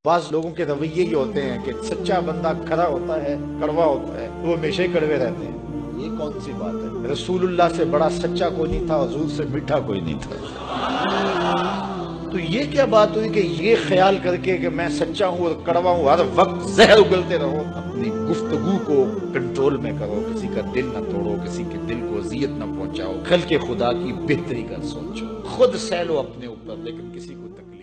बाज लोगों के रवैये ये होते हैं कि सच्चा बंदा खरा होता है, कड़वा होता है, तो वो हमेशा ही कड़वे रहते हैं। ये कौन सी बात है? रसूलुल्लाह से बड़ा सच्चा कोई नहीं था, हुजूर से मीठा कोई नहीं था। तो ये क्या बात हुई कि ये ख्याल करके कि मैं सच्चा हूं और कड़वा हूं, हर वक्त जहर उगलते रहो। अपनी गुफ्तगू को कंट्रोल में करो, किसी का दिल न तोड़ो, किसी के दिल को अजियत न पहुंचाओ, खल्क़े खुदा की बेहतरी का सोचो, खुद सहलो अपने ऊपर, लेकिन किसी को तकलीफ